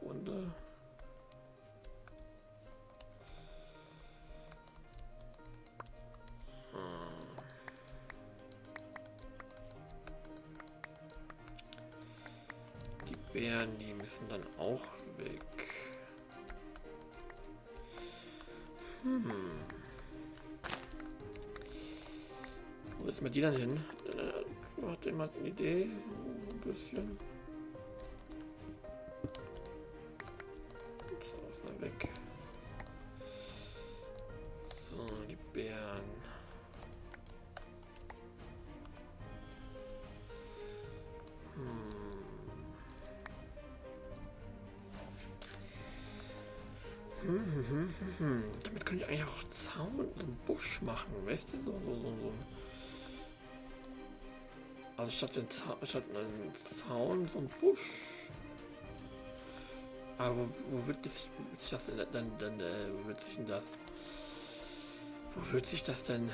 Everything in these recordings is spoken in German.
Runde. Die Beeren, die müssen dann auch weg. Wo ist mir die dann hin? Hat jemand eine Idee? So ein bisschen. So, lass mal weg. So, die Beeren. Damit könnte ich eigentlich auch Zaun und Busch machen, weißt du? So. Also statt einem Zaun so ein Busch. Aber wo wird sich das denn wo wird sich denn das? Wo wird sich das denn?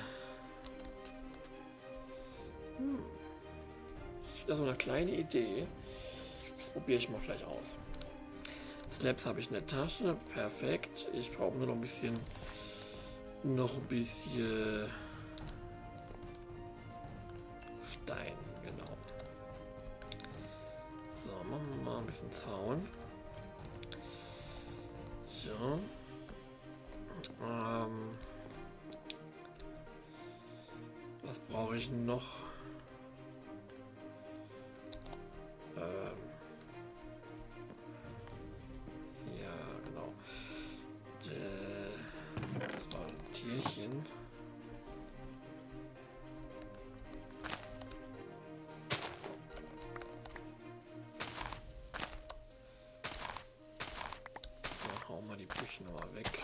Das ist so eine kleine Idee. Probiere ich mal gleich aus. Slabs habe ich in der Tasche, perfekt. Ich brauche nur noch ein bisschen Stein, genau. So, machen wir mal ein bisschen Zaun. So. Was brauche ich noch? Ja, genau. Das war ein Tierchen. So, hauen wir die Büsche nochmal weg.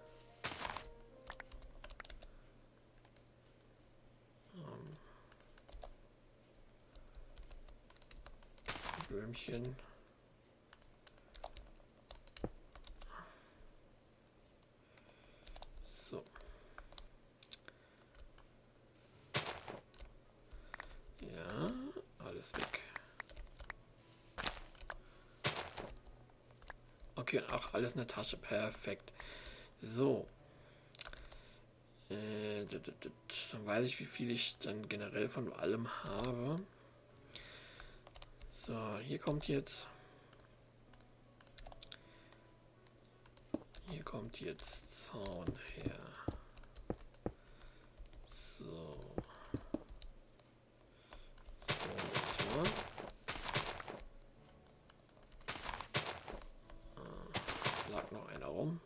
Böhmchen. So. Ja, alles weg. Okay, auch alles in der Tasche. Perfekt. So. Dann weiß ich, wie viel ich dann generell von allem habe. So, hier kommt jetzt Zaun her. So. So. Lag noch einer rum.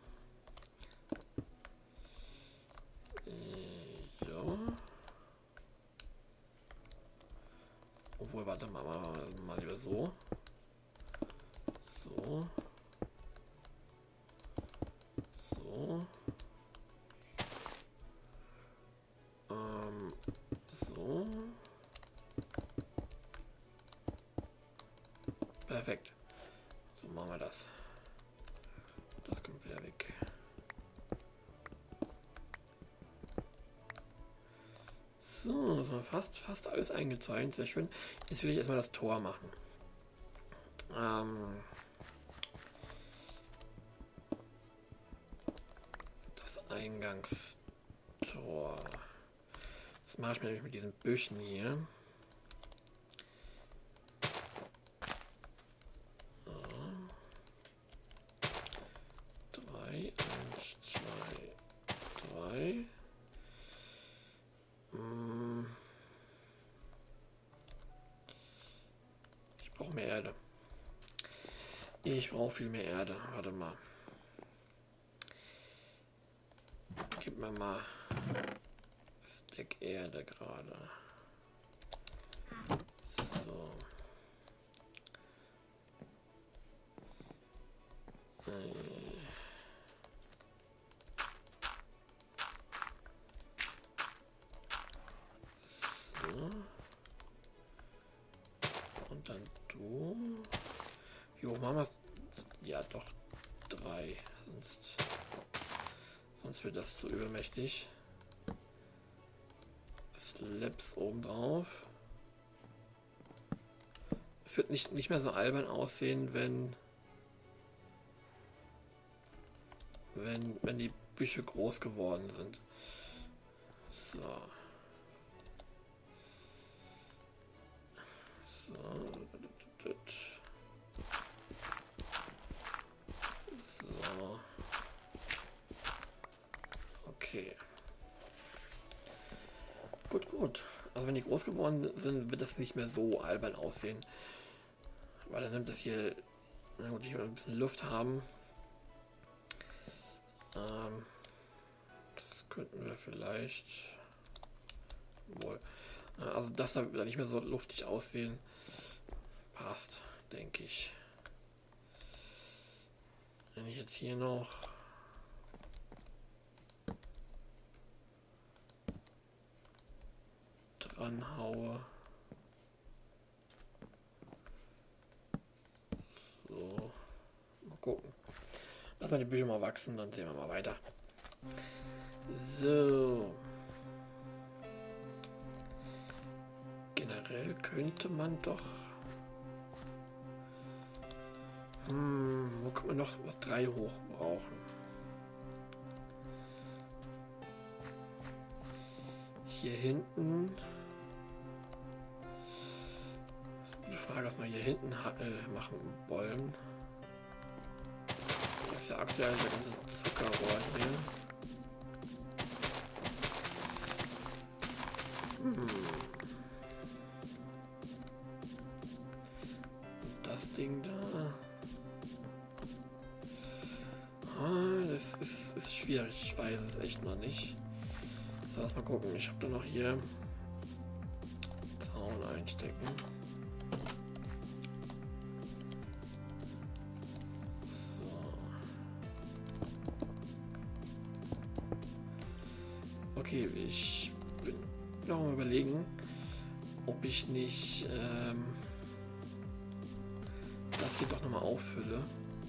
So. Obwohl, warte mal lieber so. So. So. So. Perfekt. So machen wir das. Das kommt wieder weg. So, das war fast alles eingezeichnet. Sehr schön. Jetzt will ich erstmal das Tor machen. Das Eingangstor. Das mache ich mir nämlich mit diesen Büschen hier. So. 3, 1, 2, 3. Ich brauche mehr Erde. Ich brauche viel mehr Erde. Warte mal. Gib mir mal Stack Erde gerade. So. So. Und dann du. Wie hoch machen wir es? Ja, doch 3. Sonst wird das zu übermächtig. Slabs oben drauf. Es wird nicht mehr so albern aussehen, wenn wenn die Büsche groß geworden sind. So. So. So. Okay. Gut. Also wenn die groß geworden sind, wird das nicht mehr so albern aussehen. Weil dann nimmt es hier, na gut, hier ein bisschen Luft haben. Das könnten wir vielleicht wohl. Also das da wird nicht mehr so luftig aussehen. Passt, denke ich. Wenn ich jetzt hier noch dran haue. So, mal gucken. Lassen wir die Büsche mal wachsen, dann sehen wir mal weiter. So. Generell könnte man doch... wo kann man noch was 3 hoch brauchen? Hier hinten... Das ist die Frage, was wir hier hinten machen wollen. Das ist ja aktuell der ganze Zuckerrohr hier. Das Ding da. Das ist schwierig, ich weiß es echt noch nicht. So, lass mal gucken. Ich habe da noch hier Zaun einstecken. So. Okay, ich bin noch mal überlegen, ob ich nicht das hier doch nochmal auffülle.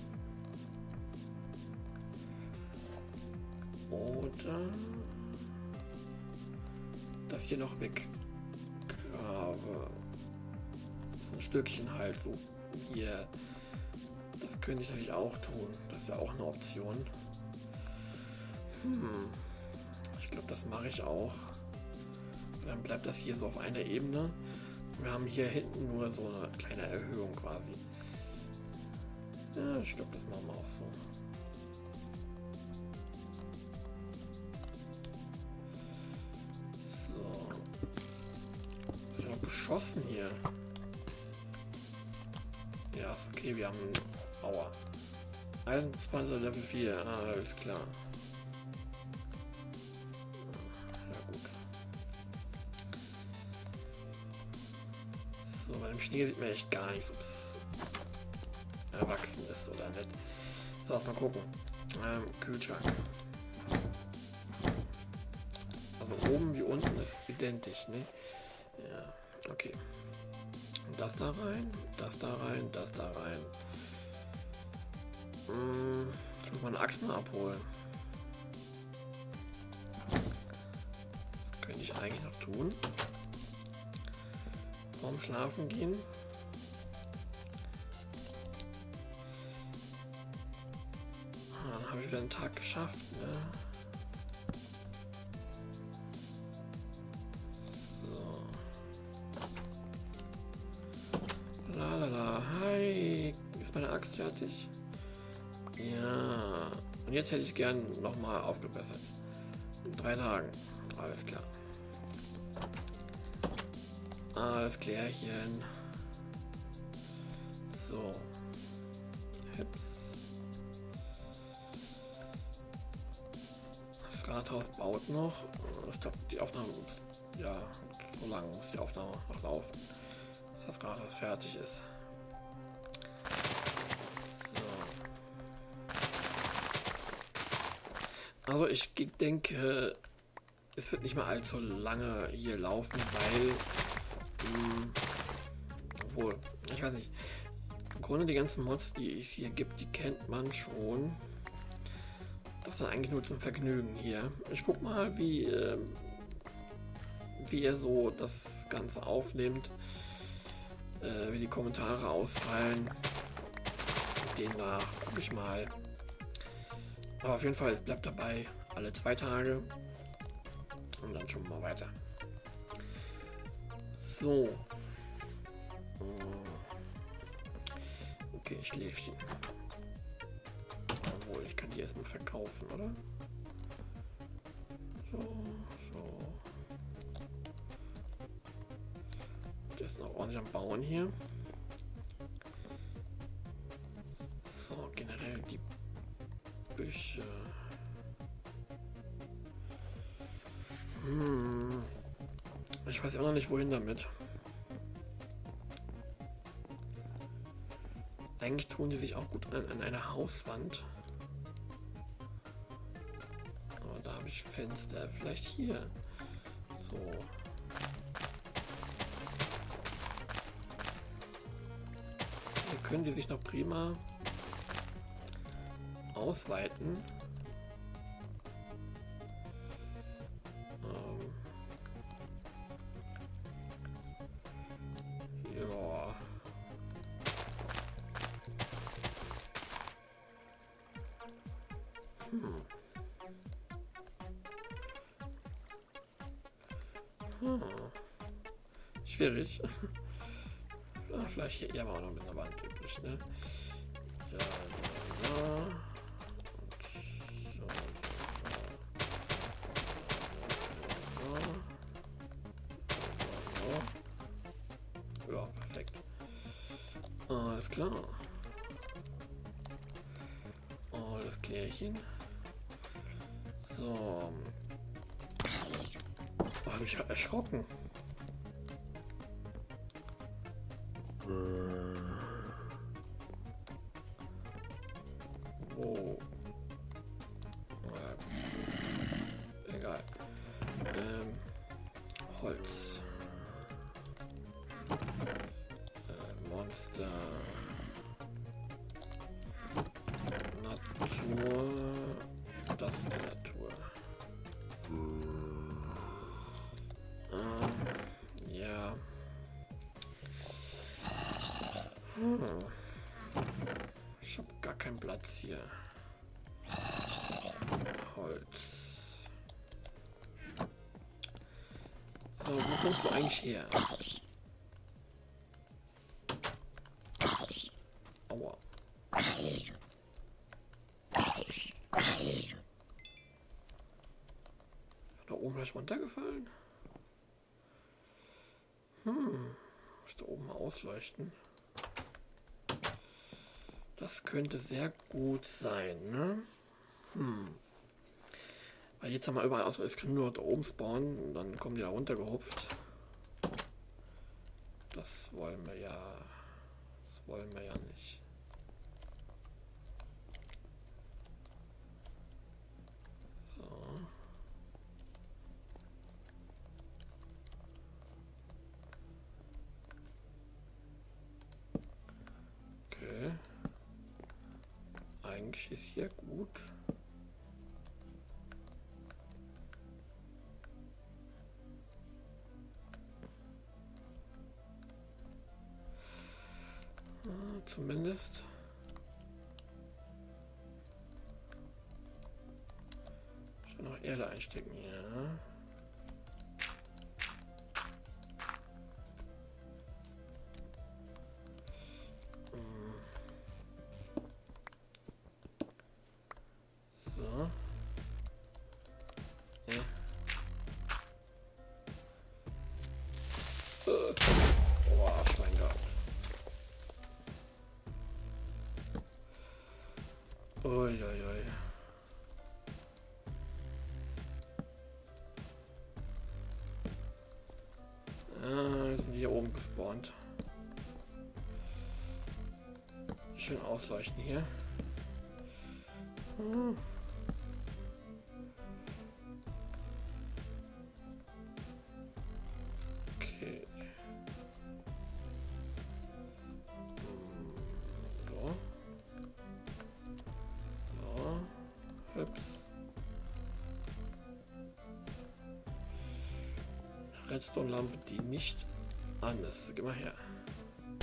Oder das hier noch weggrabe. So ein Stückchen halt so hier. Das könnte ich natürlich auch tun. Das wäre auch eine Option. Ich glaube, das mache ich auch. Dann bleibt das hier so auf einer Ebene. Wir haben hier hinten nur so eine kleine Erhöhung quasi. Ja, ich glaube, das machen wir auch so. Geschossen hier. Ja, ist okay, wir haben Aua. Eisenpanzer Level 4, alles klar. Ja, gut. So, bei dem Schnee sieht man echt gar nicht, ob es erwachsen ist oder nicht. So, lass mal gucken. Kühlschrank. Also oben wie unten ist identisch, ne? Ja. Okay. Das da rein, das da rein, das da rein. Ich muss meine Axt mal abholen. Das könnte ich eigentlich noch tun. Vorm Schlafen gehen. Dann habe ich wieder einen Tag geschafft. Ne? Hi, ist meine Axt fertig? Ja. Und jetzt hätte ich gern nochmal aufgebessert. In 3 Tagen. Alles klar. Alles klärchen. So. Hips. Das Rathaus baut noch. Ich glaube, die Aufnahme muss, ja, so lange muss die Aufnahme noch laufen, bis das Rathaus fertig ist. Also ich denke, es wird nicht mehr allzu lange hier laufen, weil, obwohl, ich weiß nicht, im Grunde die ganzen Mods, die es hier gibt, die kennt man schon. Das ist dann eigentlich nur zum Vergnügen hier. Ich guck mal, wie ihr so das Ganze aufnimmt, wie die Kommentare ausfallen. Demnach gucke ich mal, Aber auf jeden Fall, es bleibt dabei alle 2 Tage. Und dann schon mal weiter. So. Okay, Schläfchen. Obwohl, ich kann die erstmal verkaufen, oder? So, so. Der ist noch ordentlich am Bauen hier. So, generell die Büsche. Ich weiß auch noch nicht, wohin damit. Eigentlich tun die sich auch gut an eine Hauswand. Aber da habe ich Fenster. Vielleicht hier. So. Hier können die sich noch prima ausweiten. Ja. Schwierig. Ah, vielleicht hier eher mal noch mit einer Wand übrig, ne? Ja, ja. Und so, so. Ja, perfekt. Alles klar. Alles klärchen. So. Oh, habe ich erschrocken. Oh. Egal. Holz. Monster. Natur. Das ist die Natur. Ja. Ich habe gar keinen Platz hier. Holz. So, wo kommst du eigentlich her? Aua. Da oben gleich runtergefallen? Muss da oben mal ausleuchten. Das könnte sehr gut sein, ne? Weil jetzt haben wir überall aus, es kann nur da oben spawnen und dann kommen die da runter gehupft. Das wollen wir ja. Das wollen wir ja nicht. So. Okay. Eigentlich ist hier gut. Zumindest. Schon noch Erde einstecken, ja. So. Ja. Oh, Schwein gehabt. Uiuiui. Wir sind hier oben gespawnt. Schön ausleuchten hier. Okay. So. So. Hübs. Redstone-Lampe, die nicht an ist. Geh mal her.